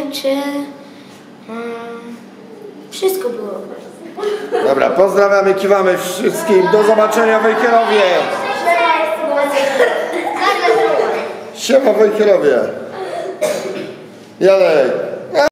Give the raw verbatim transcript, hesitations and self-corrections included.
czy um, wszystko było. Dobra, pozdrawiamy, kiwamy wszystkim. Do zobaczenia w Wejherowie. Siema w Wejherowie. Janek.